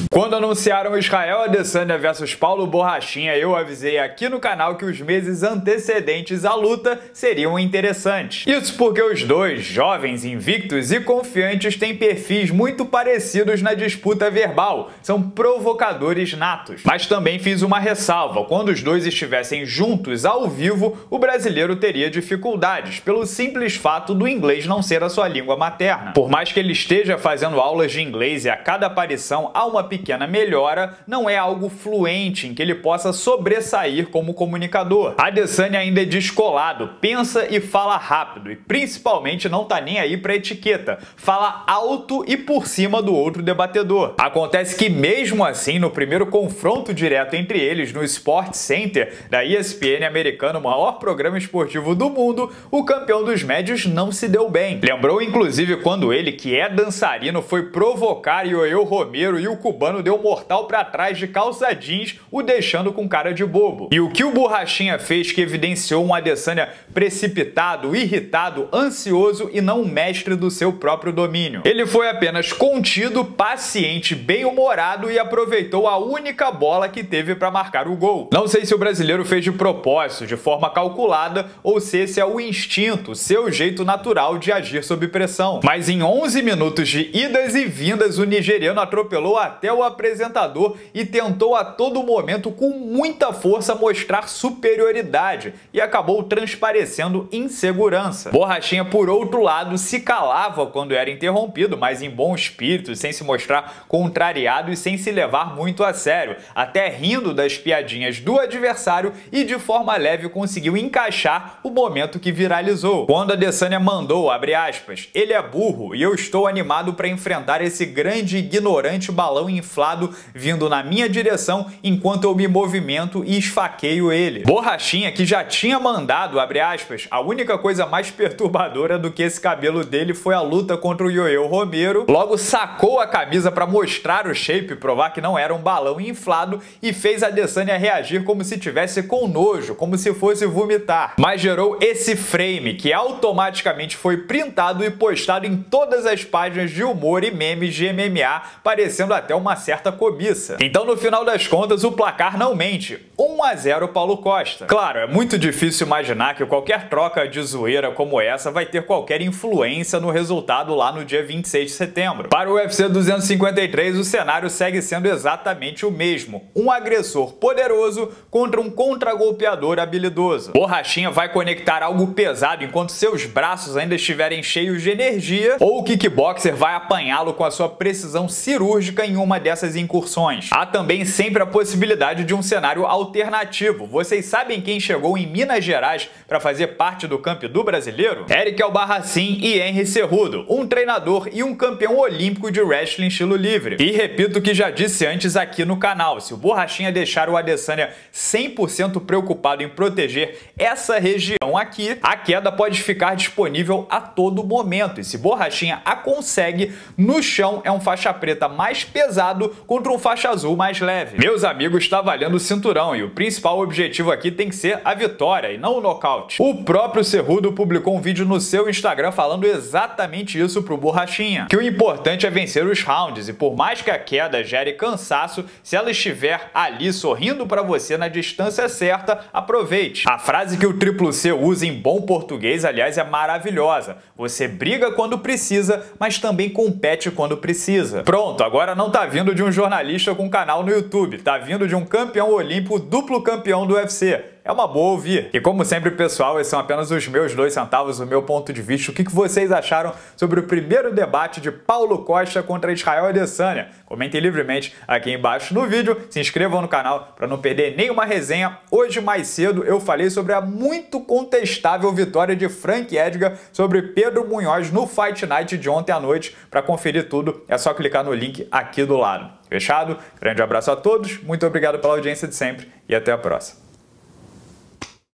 Quando anunciaram Israel Adesanya vs Paulo Borrachinha, eu avisei aqui no canal que os meses antecedentes à luta seriam interessantes. Isso porque os dois, jovens, invictos e confiantes, têm perfis muito parecidos na disputa verbal, são provocadores natos. Mas também fiz uma ressalva: quando os dois estivessem juntos ao vivo, o brasileiro teria dificuldades, pelo simples fato do inglês não ser a sua língua materna. Por mais que ele esteja fazendo aulas de inglês e a cada aparição há uma pequena melhora, não é algo fluente em que ele possa sobressair como comunicador. Adesanya ainda é descolado, pensa e fala rápido e principalmente não tá nem aí pra etiqueta, fala alto e por cima do outro debatedor. Acontece que mesmo assim, no primeiro confronto direto entre eles no Sport Center da ESPN americano, o maior programa esportivo do mundo, o campeão dos médios não se deu bem. Lembrou inclusive quando ele, que é dançarino, foi provocar Yoel Romero e o cubano deu mortal pra trás de calça jeans, o deixando com cara de bobo. E o que o Borrachinha fez que evidenciou um Adesanya precipitado, irritado, ansioso e não mestre do seu próprio domínio. Ele foi apenas contido, paciente, bem-humorado e aproveitou a única bola que teve para marcar o gol. Não sei se o brasileiro fez de propósito, de forma calculada, ou se esse é o instinto, seu jeito natural de agir sob pressão. Mas em 11 minutos de idas e vindas, o nigeriano atropelou até o apresentador e tentou a todo momento com muita força mostrar superioridade e acabou transparecendo insegurança. Borrachinha, por outro lado, se calava quando era interrompido, mas em bom espírito, sem se mostrar contrariado e sem se levar muito a sério, até rindo das piadinhas do adversário e de forma leve conseguiu encaixar o momento que viralizou. Quando Adesanya mandou, abre aspas, ele é burro e eu estou animado para enfrentar esse grande e ignorante balão inflado vindo na minha direção enquanto eu me movimento e esfaqueio ele. Borrachinha, que já tinha mandado, abre aspas, a única coisa mais perturbadora do que esse cabelo dele foi a luta contra o Yoel Romero, logo sacou a camisa para mostrar o shape, provar que não era um balão inflado e fez a Adesanya reagir como se tivesse com nojo, como se fosse vomitar. Mas gerou esse frame que automaticamente foi printado e postado em todas as páginas de humor e memes de MMA, parecendo até uma certa cobiça. Então, no final das contas, o placar não mente. 1-0 Paulo Costa. Claro, é muito difícil imaginar que qualquer troca de zoeira como essa vai ter qualquer influência no resultado lá no dia 26 de setembro. Para o UFC 253, o cenário segue sendo exatamente o mesmo. Um agressor poderoso contra um contragolpeador habilidoso. Borrachinha vai conectar algo pesado enquanto seus braços ainda estiverem cheios de energia, ou o kickboxer vai apanhá-lo com a sua precisão cirúrgica em uma dessas incursões. Há também sempre a possibilidade de um cenário alternativo. Vocês sabem quem chegou em Minas Gerais para fazer parte do camp do brasileiro? Eric Albarracin e Henry Cejudo, um treinador e um campeão olímpico de wrestling estilo livre. E repito o que já disse antes aqui no canal, se o Borrachinha deixar o Adesanya 100% preocupado em proteger essa região aqui, a queda pode ficar disponível a todo momento. E se Borrachinha a consegue, no chão é um faixa preta mais pesado contra um faixa azul mais leve. Meus amigos, está valendo o cinturão e o principal objetivo aqui tem que ser a vitória e não o nocaute. O próprio Cejudo publicou um vídeo no seu Instagram falando exatamente isso pro Borrachinha, que o importante é vencer os rounds e por mais que a queda gere cansaço, se ela estiver ali sorrindo para você na distância certa, aproveite. A frase que o Triplo C usa em bom português, aliás, é maravilhosa. Você briga quando precisa, mas também compete quando precisa. Pronto, agora não tá vindo de um jornalista com canal no YouTube, tá vindo de um campeão olímpico, duplo campeão do UFC. É uma boa ouvir. E como sempre, pessoal, esses são apenas os meus 2 centavos, o meu ponto de vista. O que vocês acharam sobre o primeiro debate de Paulo Costa contra Israel Adesanya? Comentem livremente aqui embaixo no vídeo. Se inscrevam no canal para não perder nenhuma resenha. Hoje, mais cedo, eu falei sobre a muito contestável vitória de Frank Edgar sobre Pedro Munhoz no Fight Night de ontem à noite. Para conferir tudo, é só clicar no link aqui do lado. Fechado? Grande abraço a todos, muito obrigado pela audiência de sempre e até a próxima.